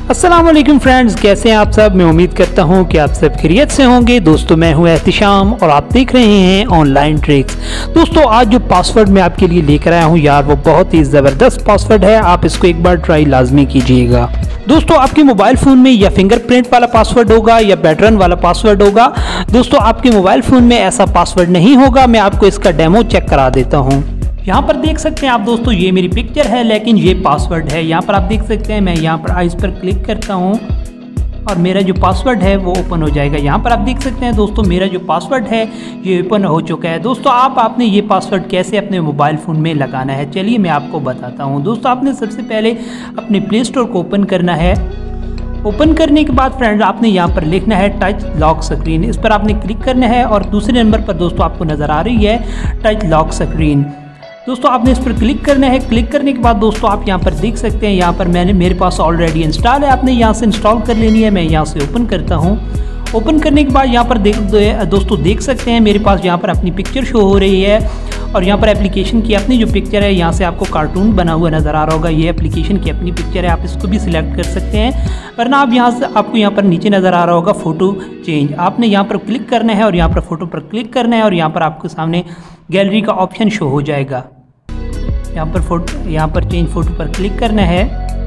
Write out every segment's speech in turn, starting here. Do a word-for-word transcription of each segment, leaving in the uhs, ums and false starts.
अस्सलाम वालेकुम फ्रेंड्स, कैसे हैं आप सब। मैं उम्मीद करता हूं कि आप सब खैरियत से होंगे। दोस्तों मैं हूं एहतिशाम और आप देख रहे हैं ऑनलाइन ट्रिक्स। दोस्तों आज जो पासवर्ड मैं आपके लिए लेकर आया हूं यार, वो बहुत ही ज़बरदस्त पासवर्ड है। आप इसको एक बार ट्राई लाजमी कीजिएगा। दोस्तों आपके मोबाइल फ़ोन में या फिंगरप्रिंट वाला पासवर्ड होगा या पैटर्न वाला पासवर्ड होगा। दोस्तों आपके मोबाइल फ़ोन में ऐसा पासवर्ड नहीं होगा। मैं आपको इसका डेमो चेक करा देता हूँ। यहाँ पर देख सकते हैं आप दोस्तों, ये मेरी पिक्चर है लेकिन ये पासवर्ड है। यहाँ पर आप देख सकते हैं, मैं यहाँ पर आइस पर क्लिक करता हूँ और मेरा जो पासवर्ड है वो ओपन हो जाएगा। यहाँ पर आप देख सकते हैं दोस्तों, मेरा जो पासवर्ड है ये ओपन हो चुका है। दोस्तों आप आपने ये पासवर्ड कैसे अपने मोबाइल फ़ोन में लगाना है, चलिए मैं आपको बताता हूँ। दोस्तों आपने सबसे पहले अपने प्ले स्टोर को ओपन करना है। ओपन करने के बाद फ्रेंड आपने यहाँ पर लिखना है टच लॉक स्क्रीन। इस पर आपने क्लिक करना है और दूसरे नंबर पर दोस्तों आपको नज़र आ रही है टच लॉक स्क्रीन। दोस्तों आपने इस पर क्लिक करना है। क्लिक करने के बाद दोस्तों आप यहाँ पर देख सकते हैं, यहाँ पर मैंने मेरे पास ऑलरेडी इंस्टॉल है। आपने यहाँ से इंस्टॉल कर लेनी है। मैं यहाँ से ओपन करता हूँ। ओपन करने के बाद यहाँ पर देख दोस्तों देख सकते हैं, मेरे पास यहाँ पर अपनी पिक्चर शो हो रही है और यहाँ पर एप्लीकेशन की अपनी जो पिक्चर है, यहाँ से आपको कार्टून बना हुआ नज़र आ रहा होगा। ये एप्लीकेशन की अपनी पिक्चर है, आप इसको भी सिलेक्ट कर सकते हैं। वरना आप यहाँ से आपको यहाँ पर नीचे नज़र आ रहा होगा फ़ोटो चेंज। आपने यहाँ पर क्लिक करना है और यहाँ पर फ़ोटो पर क्लिक करना है और यहाँ पर आपके सामने गैलरी का ऑप्शन शो हो जाएगा। यहाँ पर फोटो यहाँ पर चेंज फ़ोटो पर क्लिक करना है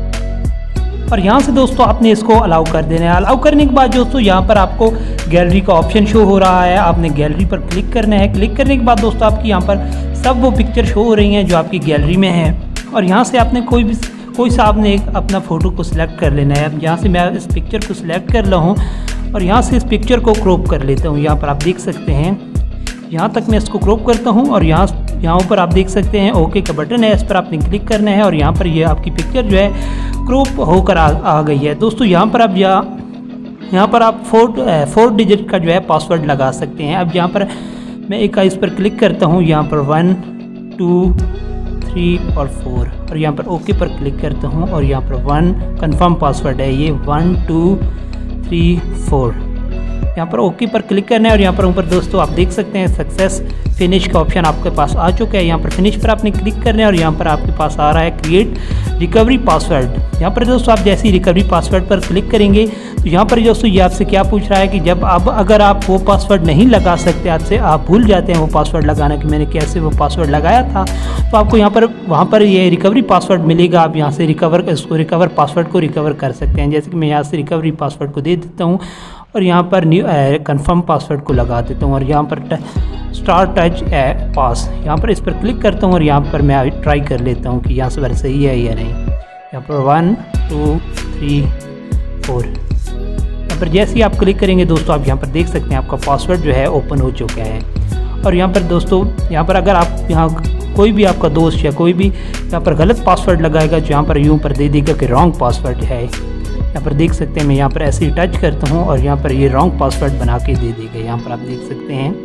और यहाँ से दोस्तों आपने इसको अलाउ कर देना है। अलाउ करने के बाद दोस्तों यहाँ पर आपको गैलरी का ऑप्शन शो हो रहा है। आपने गैलरी पर क्लिक करना है। क्लिक करने के बाद दोस्तों आपकी यहाँ पर सब वो पिक्चर शो हो रही हैं जो आपकी गैलरी में है और यहाँ से आपने कोई भी कोई सा आपने एक अपना फ़ोटो को सिलेक्ट कर लेना है। अब यहाँ से मैं इस पिक्चर को सिलेक्ट कर रहा हूँ और यहाँ से इस पिक्चर को क्रॉप कर लेता हूँ। यहाँ पर आप देख सकते हैं, यहाँ तक मैं इसको क्रॉप करता हूँ और यहाँ यहाँ ऊपर आप देख सकते हैं ओके का बटन है, इस पर आपने क्लिक करना है और यहाँ पर ये यह आपकी पिक्चर जो है क्रॉप होकर आ, आ गई है। दोस्तों यहाँ पर आप यहाँ यहाँ पर आप फोर फोर डिजिट का जो है पासवर्ड लगा सकते हैं। अब यहाँ पर मैं एक इस पर क्लिक करता हूँ, यहाँ पर वन टू थ्री और फोर और यहाँ पर ओके पर क्लिक करता हूँ और यहाँ पर वन कन्फर्म पासवर्ड है ये वन टू थ्री फोर। यहाँ पर ओके पर क्लिक करना है और यहाँ पर ऊपर दोस्तों आप देख सकते हैं सक्सेस फिनिश का ऑप्शन आपके पास आ चुका है। यहाँ पर फिनिश पर आपने क्लिक करना है और यहाँ पर आपके पास आ रहा है क्रिएट रिकवरी पासवर्ड। यहाँ पर दोस्तों आप जैसे ही रिकवरी पासवर्ड पर क्लिक करेंगे तो यहाँ पर दोस्तों ये आपसे क्या पूछ रहा है कि जब अब अगर आप वो पासवर्ड नहीं लगा सकते, आपसे आप भूल जाते हैं वो पासवर्ड लगाना कि मैंने कैसे वो पासवर्ड लगाया था, तो आपको यहाँ पर वहाँ पर ये रिकवरी पासवर्ड मिलेगा। आप यहाँ से रिकवर इसको रिकवर पासवर्ड को रिकवर कर सकते हैं। जैसे कि मैं यहाँ से रिकवरी पासवर्ड को दे देता हूँ और यहाँ पर न्यू कंफर्म पासवर्ड को लगा देता हूँ और यहाँ पर स्टार टच पास यहाँ पर इस पर क्लिक करता हूँ और यहाँ पर मैं ट्राई कर लेता हूँ कि यहाँ से बार सही है या नहीं। यहाँ पर वन टू थ्री फोर यहाँ पर जैसे ही आप क्लिक करेंगे दोस्तों आप यहाँ पर देख सकते हैं आपका पासवर्ड जो है ओपन हो चुका है। और यहाँ पर दोस्तों यहाँ पर अगर आप यहाँ कोई भी आपका दोस्त या कोई भी यहाँ पर गलत पासवर्ड लगाएगा जो यहाँ पर यूँ पर दे देगा कि रॉन्ग पासवर्ड है, यहाँ पर देख सकते हैं मैं यहाँ पर ऐसे ही टच करता हूँ और यहाँ पर ये रॉन्ग पासवर्ड बना के दे देगा। यहाँ पर आप देख सकते हैं।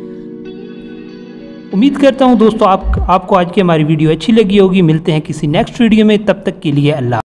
उम्मीद करता हूँ दोस्तों आप आपको आज की हमारी वीडियो अच्छी लगी होगी। मिलते हैं किसी नेक्स्ट वीडियो में, तब तक के लिए अल्लाह।